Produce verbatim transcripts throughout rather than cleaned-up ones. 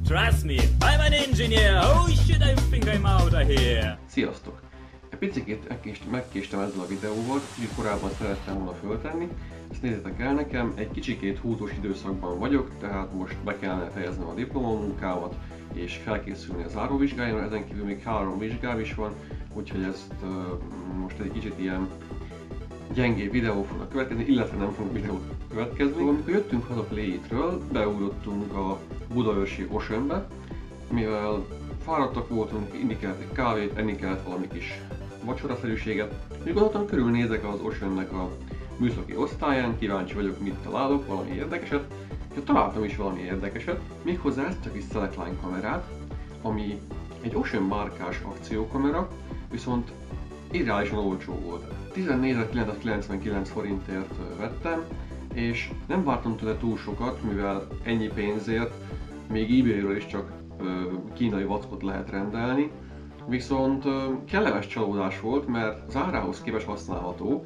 Trust me, I'm an engineer. Oh shit, I think I'm out of here. Sziasztok! Egy picit megkéstem ezzel a videóval, kicsit korábban szerettem volna föltenni. Ezt nézzétek el nekem, egy kicsikét húzós időszakban vagyok, tehát most be kellene fejeznem a diplomamunkámat és felkészülni a záróvizsgáimra, ezen kívül még három vizsgám is van, úgyhogy ezt uh, most egy kicsit ilyen gyengébb videók fognak következni, illetve nem fognak videók következni. Amikor jöttünk haza Play-tről, beugrottunk a budaörsi Oceanbe, mivel fáradtak voltunk, inni kellett egy kávét, enni kellett valami kis vacsoraszerűséget. Még gondoltam, körülnézek az Oceannek a műszaki osztályán, kíváncsi vagyok, mit találok, valami érdekeset, és találtam is valami érdekeset, méghozzá ezt a kis Select-Line kamerát, ami egy Ocean márkás akciókamera, viszont irreálisan olcsó volt. tizennégy.kilencszázkilencvenkilenc forintért vettem, és nem vártam tőle túl sokat, mivel ennyi pénzért még eBay-ről is csak kínai vackot lehet rendelni, viszont kellemes csalódás volt, mert az árához képest használható.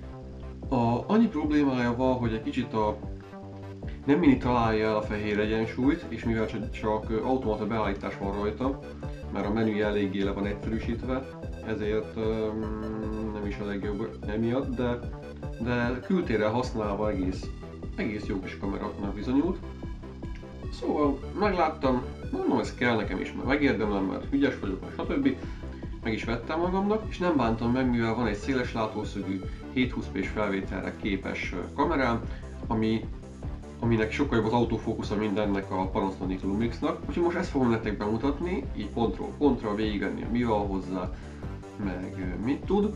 A, annyi problémája van, hogy egy kicsit a nem mindig találja el a fehér egyensúlyt, és mivel csak, csak automata beállítás van rajta, mert a menüje eléggé le van egyszerűsítve, ezért um, nem is a legjobb emiatt, de, de kültérrel használva egész, egész jó kis kameráknak bizonyult. Szóval megláttam, mondom, ez kell nekem is, mert megérdemlem, mert ügyes vagyok, stb. Meg is vettem magamnak, és nem bántam meg, mivel van egy széles látószögű hétszázhúsz pés felvételre képes kamerám, ami, aminek sokkal jobb az autofókusza mindennek a Panasonic Lumixnak. Úgyhogy most ezt fogom nektek bemutatni, így pontról pontra, végigvenni, mi van hozzá, meg mit tud.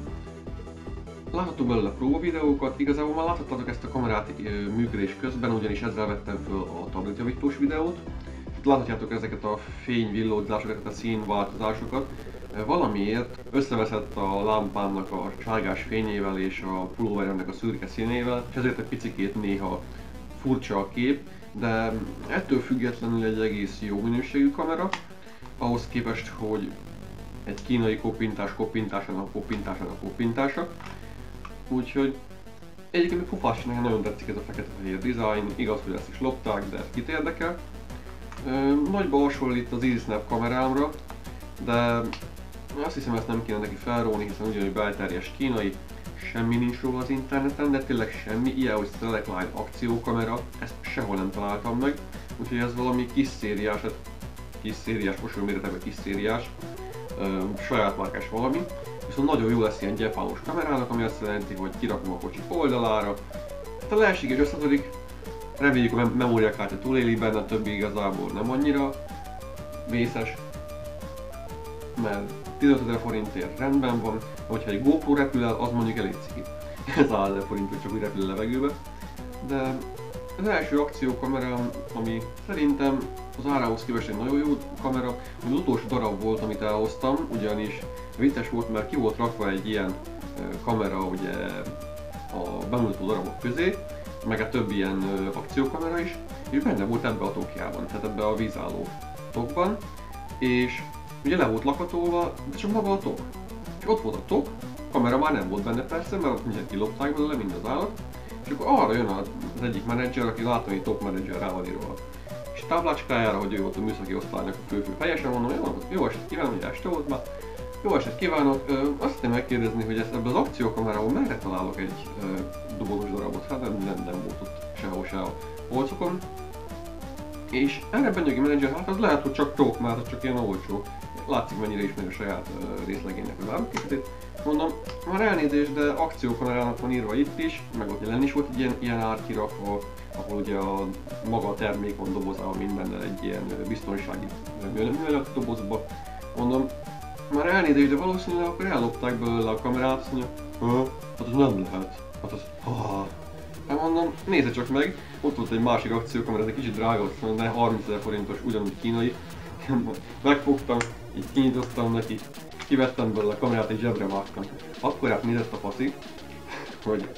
Láthatok belőle próbavideókat, igazából már láthattátok ezt a kamerát működés közben, ugyanis ezzel vettem föl a tabletjavítós videót. Itt láthatjátok ezeket a fényvillózásokat, a színváltozásokat. Valamiért összeveszett a lámpámnak a sárgás fényével és a pulóveremnek a szürke színével, és ezért egy picikét néha furcsa a kép, de ettől függetlenül egy egész jó minőségű kamera, ahhoz képest, hogy egy kínai koppintás koppintásának koppintásának koppintása. Úgyhogy egyébként még pofás, nekem nagyon tetszik ez a fekete-fehér design, igaz, hogy ezt is lopták, de kit érdekel. Nagyban hasonlít az EasySnap kamerámra, de azt hiszem, ezt nem kéne neki felróni, hiszen ugyanúgy belterjes kínai, semmi nincs róla az interneten, de tényleg semmi, ilyen, hogy Select-Line akciókamera, ezt sehol nem találtam meg, úgyhogy ez valami kis szériás, kis szériás, hasonló méretekben kis szériás, saját márkás valami, viszont nagyon jó lesz ilyen gyepálós kamerának, ami azt jelenti, hogy kirakom a kocsi oldalára. Hát a leesik és összetörik, reméljük a memóriakártya túléli benne, a többi igazából nem annyira vészes, mert tizenötezer forintért rendben van, hogyha egy GoPro repül el, az mondjuk elég ciki. százezer forint, hogy csak úgy repül a levegőbe. De az első akciókamerám, ami szerintem az árához képest egy nagyon jó kamera, az utolsó darab volt, amit elhoztam, ugyanis vicces volt, mert ki volt rakva egy ilyen kamera ugye a bemutató darabok közé, meg a többi ilyen akciókamera is, és benne volt ebbe a tokjában, tehát ebbe a vízálló tokban, és ugye le volt lakatolva, de csak maga a tok. És ott volt a tok, a kamera már nem volt benne persze, mert ott mindjárt kilopták belőle, mind az állat, és akkor arra jön az egyik menedzser, aki látom, hogy top menedzser rá van írva. És táblácskájára, hogy ő volt a műszaki osztálynak a fő-fő fejesen, mondom, jó, jó eset kívánok, hogy este volt már. Jó eset kívánok, ö, azt szeretném megkérdezni, hogy ezt ebben az akciókamerában merre találok egy ö, dobogos darabot, hát nem, nem, nem volt ott sehol se a polcokon. És erre benyögi menedzser, hát az lehet, hogy csak tok, mert az csak ilyen olcsó. Látszik, mennyire ismeri a saját uh, részlegének az árkészletét. Mondom, már elnézést, de akciókamerának van írva itt is, meg ott jelen is volt egy ilyen, ilyen árkirakva, ahol ugye a maga a termék van dobozával mindennel egy ilyen biztonsági műanyag dobozba. Mondom, már elnézést, de valószínűleg akkor ellopták belőle a kamerát, azt mondja, hát az nem lehet. Hát az, ha. Hát mondom, nézze csak meg, ott volt egy másik akciókamera, ez egy kicsit drága, de harmincezer forintos, ugyanúgy kínai. Megfogtam, így kinyitottam neki, kivettem belőle a kamerát, és zsebre vágtam. Akkor átnézett a faszi, hogy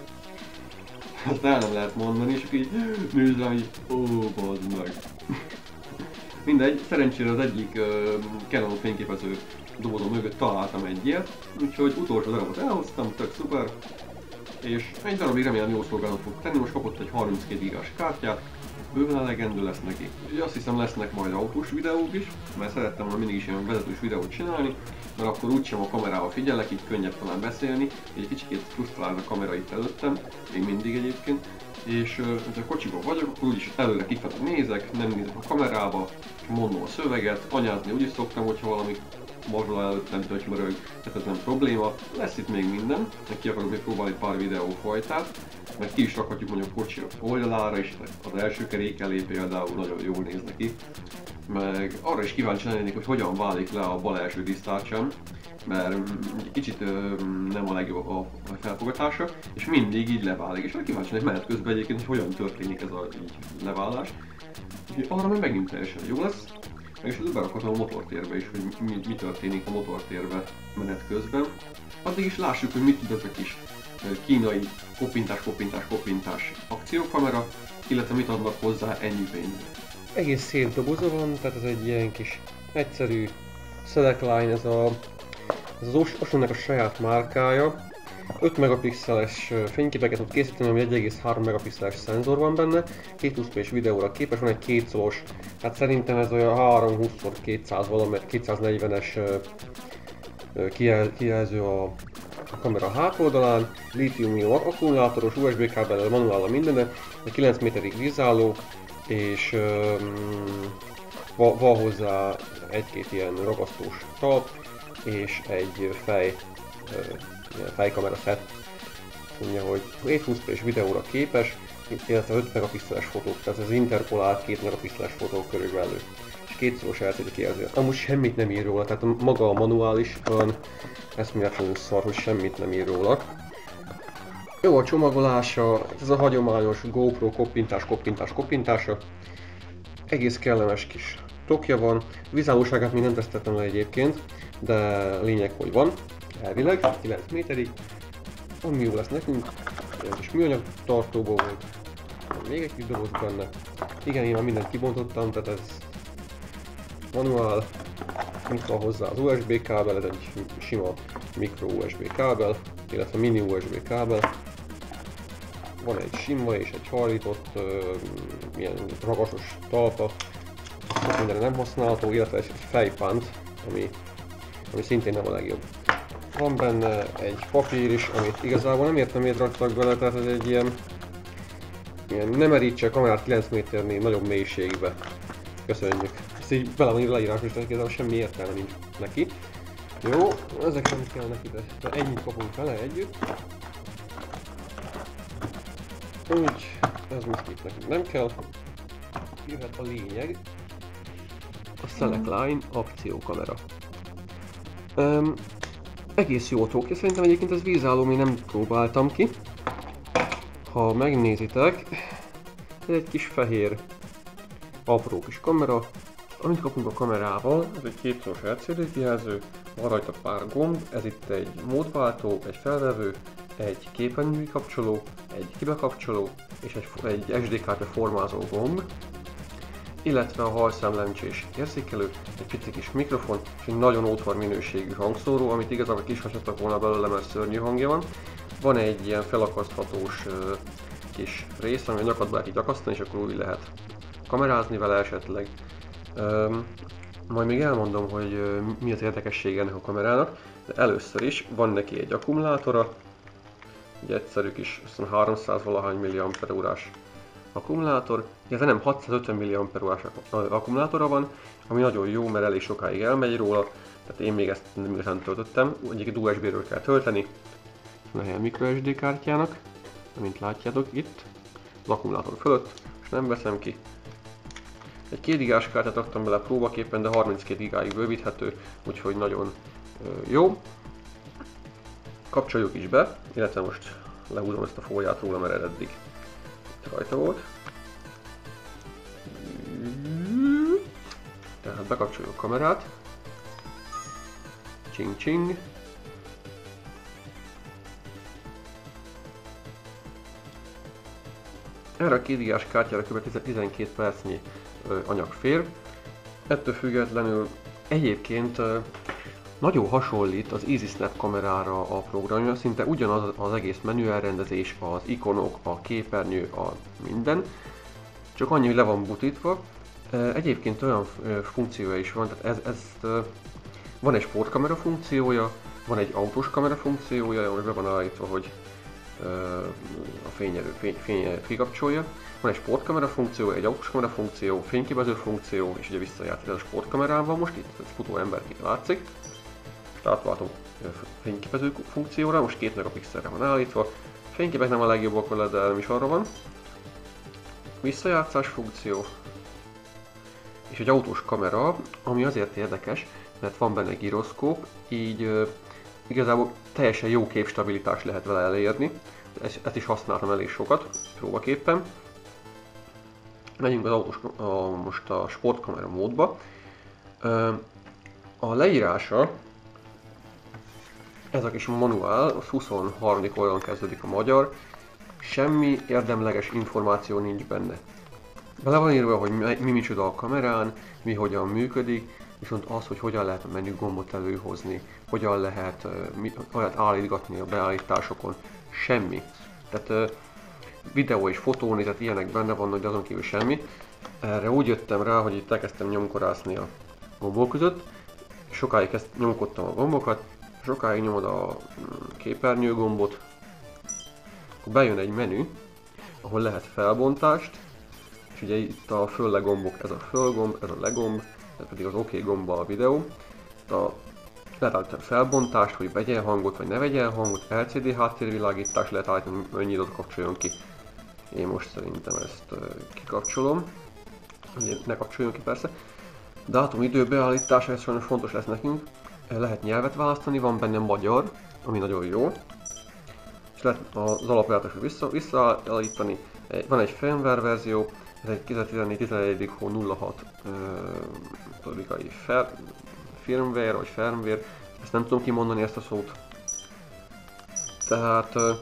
azt el nem lehet mondani, és akkor így nézem, így ó, bazd meg. Mindegy, szerencsére az egyik uh, Canon fényképező dobozom mögött találtam egy ilyet, úgyhogy utolsó darabot elhoztam, tök szuper. És egy darabig remélem jó szolgálatot fog tenni, most kapott egy harminckét gigás kártyát, bőven elegendő lesz neki. Ugye azt hiszem lesznek majd autós videók is, mert szerettem volna mindig is ilyen vezetős videót csinálni, mert akkor úgysem a kamerával figyelek, így könnyebb talán beszélni, egy kicsit frusztrál a kamera itt előttem, még mindig egyébként, és uh, ha kocsiban vagyok, akkor úgyis előre kifele nézek, nem nézek a kamerába, mondom a szöveget, anyázni úgyis szoktam, hogyha valami morzsol előttem tötymörög, tehát ez nem probléma. Lesz itt még minden, ki akarok még próbálni pár videó fajtát, mert ki is rakhatjuk mondjuk a kocsi oldalára, és az első kerék elé például nagyon jól néz neki. Meg arra is kíváncsi lennék, hogy hogyan válik le a bal első disztárcsám, mert kicsit nem a legjobb a felfogatása, és mindig így leválik, és kíváncsi lennék menet közben egyébként, hogy hogyan történik ez a így leválás. Úgyhogy arra meg megint teljesen jó lesz. Meg is berakhatom a motortérbe is, hogy mi, mi történik a motortérbe menet közben. Addig is lássuk, hogy mit tud ez a kis kínai kopintás, kopintás, kopintás akciókamera, illetve mit adnak hozzá ennyi pénzre. Egész szép doboza van, tehát ez egy ilyen kis egyszerű Select Line, ez, a, ez az Oshunnak a saját márkája. öt megapixeles fényképeket tud készíteni, ami egy egész három megapixeles szenzor van benne, két húsz pé-s videóra képes, van egy két szolos, hát szerintem ez olyan háromszázhúsz szor kétszáz valamelyik kétszáznegyvenes kijelző a, a kamera hátoldalán, lítium-ion akkumulátoros, u es bé kábellel, manuállal mindenne, egy kilenc méterig vízálló, és um, van, van hozzá egy-két ilyen ragasztós talp, és egy fej, uh, ilyen fejkamera set. Mondja, hogy hétszázhúsz pé-s videóra képes, illetve öt megapixeles fotók, tehát az interpolált két megapixeles fotók körülbelül. És kétszoros el cé dé kijelző. Amúgy semmit nem ír róla, tehát maga a manuál is olyan eszméletlenül szar, hogy semmit nem ír róla. Jó a csomagolása, ez a hagyományos GoPro koppintás, koppintás, koppintása. Egész kellemes kis tokja van. Vízállóságát még nem teszteltem le egyébként, de lényeg, hogy van. Elvileg, kilenc méterig. Ami jó lesz nekünk, egy kis műanyag tartóból volt. Még egy kis doboz benne. Igen, én már mindent kibontottam, tehát ez manuál. Itt van hozzá az u es bé kábel, ez egy sima mikro u es bé kábel, illetve mini u es bé kábel. Van egy sima és egy hajlított, uh, ilyen ragasos talpa, sok mindenre nem használható, illetve egy fejpánt, ami, ami szintén nem a legjobb. Van benne egy papír is, amit igazából nem értem, miért raktak bele, tehát ez egy ilyen, ilyen nem merítse a kamerát kilenc méternél nagyobb mélységbe. Köszönjük. Ezt így bele van írva leírás, és igazából semmi értelme nincs neki. Jó, ezek nem kell neki, de ennyit kapunk vele együtt. Úgy, ez most itt nekünk nem kell. Jöhet a lényeg. A Select Line akciókamera. Um, egész jó tokja, szerintem egyébként ez vízálló, még nem próbáltam ki. Ha megnézitek, ez egy kis fehér, apró kis kamera. Amit kapunk a kamerával, ez egy kétszoros el cé dé kijelző, van rajta pár gomb, ez itt egy módváltó, egy felvevő, egy képernyői kapcsoló, egy kibekapcsoló és egy, egy es dé kártya formázó gomb, illetve a hajszámlencsés érzékelő, egy pici kis mikrofon és egy nagyon ótvar minőségű hangszóró, amit igazából kishagyhattak volna belőle, mert szörnyű hangja van. Van egy ilyen felakaszthatós uh, kis rész, ami a nyakadba lehet így akasztani, és akkor úgy lehet kamerázni vele esetleg. Um, majd még elmondom, hogy uh, mi az érdekessége ennek a kamerának, de először is van neki egy akkumulátora, egy egyszerű kis háromszáz valahány milliampere-órás akkumulátor, illetve nem, hatszázötven milliampere-órás akkumulátora van, ami nagyon jó, mert elég sokáig elmegy róla, tehát én még ezt nem igazán töltöttem, egyébként u es bé-ről kell tölteni, van a helyen microSD kártyának, mint látjátok itt, az akkumulátor fölött, és nem veszem ki. Egy két gigás kártyát raktam bele próbaképpen, de harminckét gigáig bővíthető, úgyhogy nagyon jó. Kapcsoljuk is be, illetve most lehúzom ezt a fóliát róla, mert eddig rajta volt. Tehát bekapcsoljuk a kamerát. Csing csing. Erre a két gigás kártyára kb. tizenkét percnyi anyag fér. Ettől függetlenül egyébként nagyon hasonlít az EasySnap kamerára a programja, szinte ugyanaz az egész menü elrendezés, az ikonok, a képernyő, a minden. csak annyi, hogy le van butítva. Egyébként olyan funkciója is van, tehát ez, ez van egy sportkamera funkciója, van egy autós kamera funkciója, ami be van állítva, hogy a fényerő fény, fény kikapcsolja. Van egy sportkamera funkció, egy autós kamera funkció, fényképező funkció, és ugye visszajátszik. Ez a sportkamerán van most itt, ez futó emberként látszik. Most átváltom fényképező funkcióra, most két megapixelre van állítva. Fényképek nem a legjobbak vele, de nem is arra van. Visszajátszás funkció. És egy autós kamera, ami azért érdekes, mert van benne gyroszkóp, így uh, igazából teljesen jó képstabilitást lehet vele elérni. Ezt, ezt is használtam elég sokat, próbaképpen. Menjünk az autós, a, most a sportkamera módba. Uh, a leírása, ez a kis manuál, a huszonharmadik oldalon kezdődik a magyar, semmi érdemleges információ nincs benne. Bele van írva, hogy mi, mi micsoda a kamerán, mi hogyan működik, viszont az, hogy hogyan lehet a menü gombot előhozni, hogyan lehet, mi, lehet állítgatni a beállításokon, semmi. Tehát videó és fotónézet, ilyenek benne vannak, de azon kívül semmi. Erre úgy jöttem rá, hogy itt elkezdtem nyomkorászni a gombok között, sokáig ezt nyomkodtam a gombokat, sokáig nyomod a képernyő gombot, akkor bejön egy menü, ahol lehet felbontást, és ugye itt a föl le gombok, ez a föl gomb, ez a le gomb, ez pedig az OK gomba a videó. A, lehet állítani felbontást, hogy vegyen hangot, vagy ne vegyen hangot, el cé dé háttérvilágítás lehet állítani, mennyi időt kapcsoljon ki. Én most szerintem ezt uh, kikapcsolom, ugye ne kapcsoljon ki persze. Dátum idő beállítása, ez sajnos fontos lesz nekünk. Lehet nyelvet választani, van benne magyar, ami nagyon jó. És lehet az alapjáratosra vissza, visszaállítani. Van egy firmware verzió, ez egy kétezer-tizennégy tizenegy hó nulla hat uh, firmware vagy firmware, ezt nem tudom kimondani ezt a szót. Tehát uh,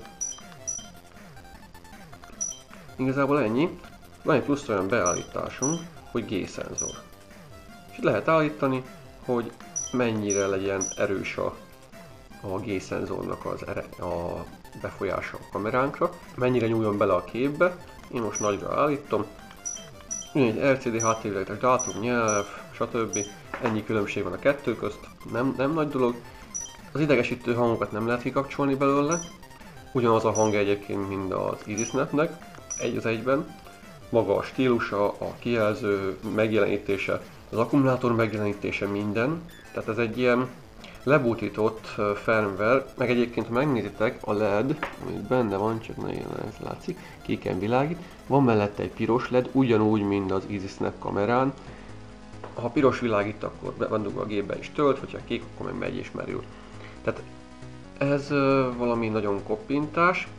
igazából ennyi. Van egy plusz olyan beállításunk, hogy G-szenzor. És lehet állítani, hogy mennyire legyen erős a, a G-szenzornak az ere, a befolyása a kameránkra, mennyire nyúljon bele a képbe. Én most nagyra állítom. Egy er cé dé háttérvilágítás, dátum, nyelv, stb. Ennyi különbség van a kettő közt, nem, nem nagy dolog. Az idegesítő hangokat nem lehet kikapcsolni belőle. Ugyanaz a hang egyébként, mint az EasySnapnek, egy az egyben. Maga a stílusa, a kijelző megjelenítése, az akkumulátor megjelenítése, minden. Tehát ez egy ilyen lebútított firmware, meg egyébként ha megnézitek a led, amit benne van, csak nagyon ez látszik, kéken világít, van mellette egy piros led, ugyanúgy, mint az EasySnap kamerán. Ha piros világít, akkor bevandul a gépbe is tölt, hogyha kék, akkor meg megy és merül. Tehát ez uh, valami nagyon koppintás.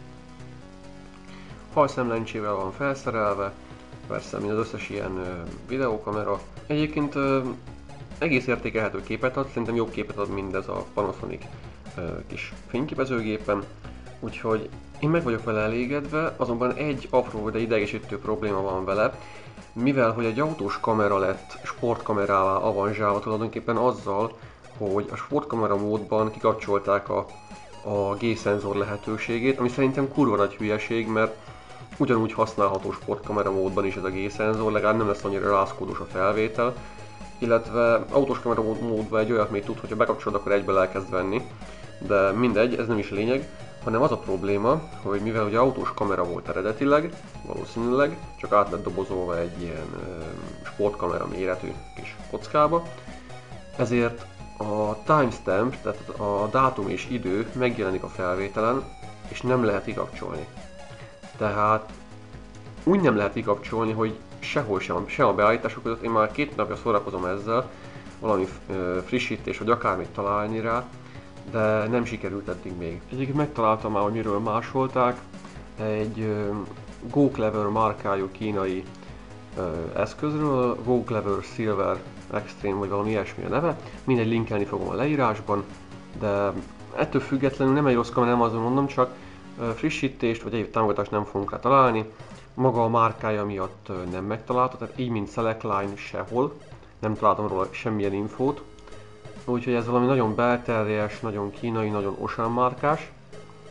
Hajszemlencsével van felszerelve, persze, mint az összes ilyen uh, videókamera. Egyébként uh, egész értékelhető képet ad, szerintem jobb képet ad mindez a Panasonic uh, kis fényképezőgépen, úgyhogy én meg vagyok vele elégedve, azonban egy apró, de idegesítő probléma van vele, mivel hogy egy autós kamera lett sportkamerává avanzsálva tulajdonképpen azzal, hogy a sportkamera módban kikapcsolták a, a G-szenzor lehetőségét, ami szerintem kurva nagy hülyeség, mert ugyanúgy használható sportkamera módban is ez a G-szenzor, legalább nem lesz annyira rázkódos a felvétel, illetve autós kamera módban egy olyat még tud, hogyha bekapcsolod, akkor egyből elkezd venni, de mindegy, ez nem is lényeg, hanem az a probléma, hogy mivel ugye autós kamera volt eredetileg, valószínűleg, csak át lett dobozolva egy ilyen uh, sportkamera méretű kis kockába, ezért a timestamp, tehát a dátum és idő megjelenik a felvételen, és nem lehet kikapcsolni. Tehát úgy nem lehet kikapcsolni, hogy sehol sem, sem a beállítások között, én már két napja szórakozom ezzel, valami uh, frissítés vagy akármit találni rá, de nem sikerült eddig még. Egyébként megtaláltam már, hogy miről másolták, egy uh, GoClever márkájú kínai uh, eszközről, GoClever Silver Extreme vagy valami ilyesmi a neve, mindegy, linkelni fogom a leírásban, de ettől függetlenül nem egy rossz kamera, nem azon mondom, csak uh, frissítést vagy egyéb támogatást nem fogunk rá találni. Maga a márkája miatt uh, nem megtalálta, tehát így mint Selectline sehol, nem találtam róla semmilyen infót. Úgyhogy ez valami nagyon belterjes, nagyon kínai, nagyon Osan márkás.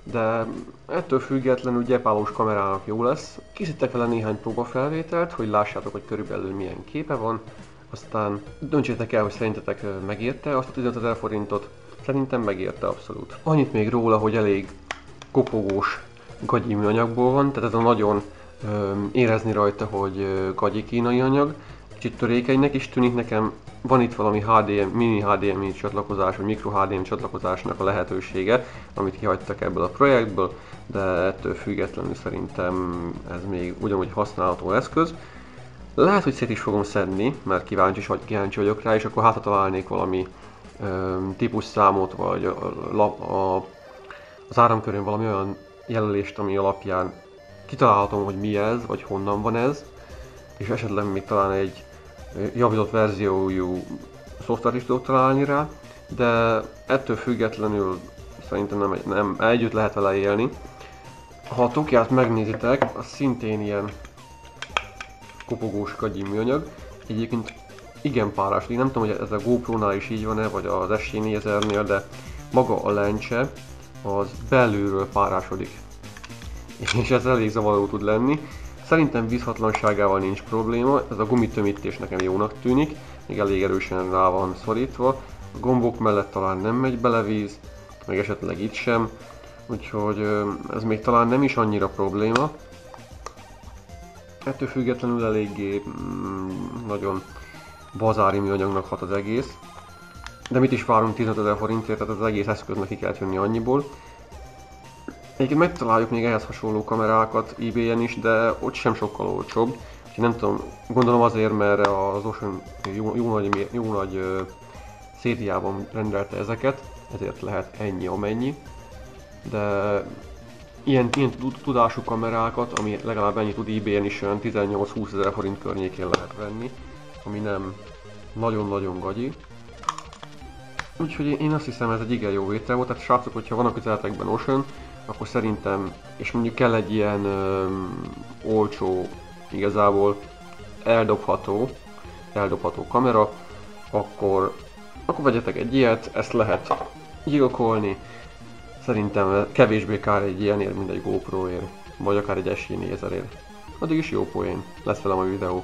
de ettől függetlenül gyepálós kamerának jó lesz. Készítek vele néhány próbafelvételt, hogy lássátok, hogy körülbelül milyen képe van. Aztán döntsétek el, hogy szerintetek megérte azt a tizenötezer forintot. Szerintem megérte abszolút. Annyit még róla, hogy elég kopogós gagyi műanyagból van, tehát ez a nagyon ö, érezni rajta, hogy ö, gagyi kínai anyag. Kicsit törékenynek is tűnik nekem. Van itt valami há dé em, mini há dé em i csatlakozás, vagy mikro há dé em i csatlakozásnak a lehetősége, amit kihagytak ebből a projektből, de ettől függetlenül szerintem ez még ugyanúgy használható eszköz. Lehet, hogy szét is fogom szedni, mert kíváncsi, vagy kíváncsi vagyok rá, és akkor hát találnék valami ö, típusszámot, vagy a, a, a, az áramkörön valami olyan jelölést, ami alapján kitalálhatom, hogy mi ez, vagy honnan van ez, és esetleg még talán egy javított verziójú szoftvert is tudok találni rá, de ettől függetlenül szerintem nem, nem együtt lehet vele élni. Ha a Tokját megnézitek, az szintén ilyen kopogós gagyi műanyag. Egyébként igen párás, én nem tudom, hogy ez a GoPro-nál is így van-e, vagy az es jé négyezer-nél, de maga a lencse az belülről párásodik. És ez elég zavaró tud lenni. Szerintem vízhatlanságával nincs probléma, ez a gumitömítés nekem jónak tűnik, még elég erősen rá van szorítva. A gombok mellett talán nem megy bele víz, meg esetleg itt sem, úgyhogy ez még talán nem is annyira probléma. Ettől függetlenül eléggé mm, nagyon bazári műanyagnak hat az egész. De mit is várunk tizenötezer forintért, tehát az egész eszköznek ki kell jönni annyiból. Egyébként megtaláljuk még ehhez hasonló kamerákat eBay-en is, de ott sem sokkal olcsóbb. Úgyhogy nem tudom, gondolom azért, mert az Ocean jó, jó nagy, jó nagy uh, szériában rendelte ezeket, ezért lehet ennyi amennyi. De ilyen, ilyen tudású kamerákat, ami legalább ennyi tud eBay-en is olyan tizennyolc-húsz ezer forint környékén lehet venni, ami nem nagyon-nagyon gagyi. Úgyhogy én azt hiszem, ez egy igen jó vétel volt, tehát srácok, hogyha van a közeletekben Ocean, akkor szerintem, és mondjuk kell egy ilyen ö, olcsó, igazából eldobható, eldobható kamera, akkor, akkor vegyetek egy ilyet, ezt lehet gyilkolni. Szerintem kevésbé kár egy ilyenért, mint egy GoPro-ért, vagy akár egy es jé négyezer-ért. Addig is jó poén, lesz velem a videó.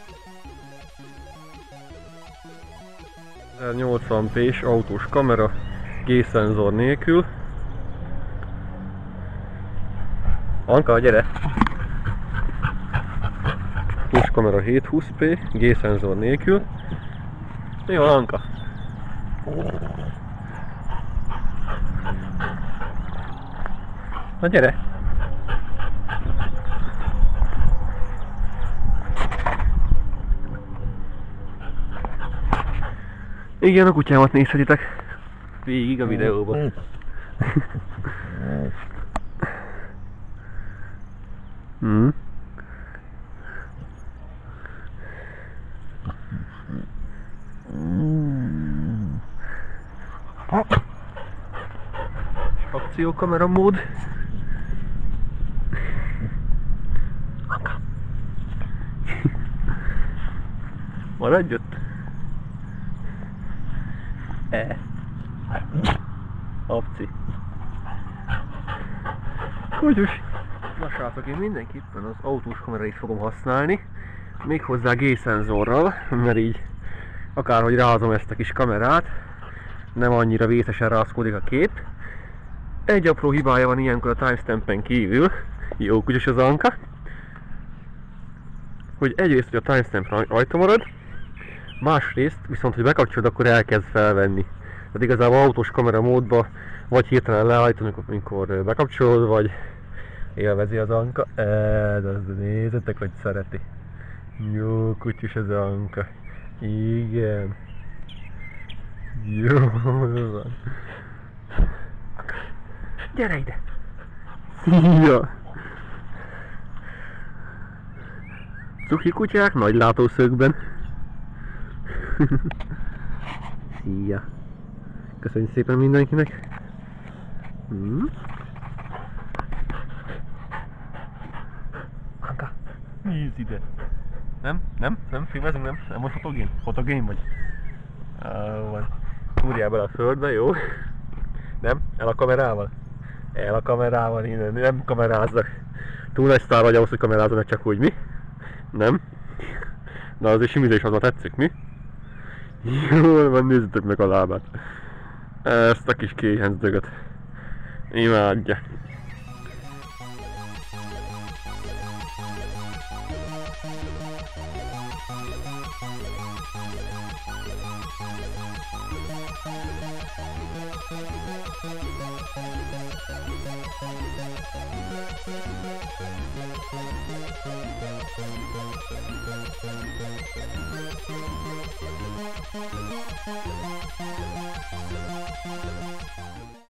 ezernyolcvan pé-s autós kamera, G-szenzor nélkül. Anka, gyere! Pushkamera hétszázhúsz pé, G-szenzor nélkül. Mi van, Anka? Na gyere! Igen, a kutyámat nézhetitek végig a videóban. Hmm. Akciókamera mód. Maradj ott. E. Apci. Kutyus. Na srácok, én mindenképpen az autós kamerát fogom használni, méghozzá G-szenzorral, mert így akárhogy rázom ezt a kis kamerát, nem annyira vészesen rázkódik a kép. Egy apró hibája van ilyenkor a timestampen kívül, jó kutyus az Anka, hogy egyrészt, hogy a timestamp rajta marad, másrészt viszont, hogy bekapcsolod, akkor elkezd felvenni. Tehát igazából autós kamera módba vagy hirtelen leállítani, amikor bekapcsolod, vagy élvezi az Anka. Ez az, nézzetek, hogy szereti. Jó kutyus az Anka. Igen. Jó van. Gyere ide! Szia! Cuki kutyák nagy látószögben. Szia! Köszönjük szépen mindenkinek! Hmm. Anka, nézd ide! Nem? Nem? Nem? Filmezünk? Nem? Nem vagy fotogén? Fotogén vagy? Ah, van. Túrjál bele a földbe, jó? Nem? El a kamerával? El a kamerával, én nem kameráznak. Túl nagy sztár vagy ahhoz, hogy kamerázzanak csak úgy, mi? Nem? Na azért simizés az ma tetszik, mi? Jól van, nézzétek meg a lábát. Ezt a kis kéhencdögöt. Imádja. Thank you.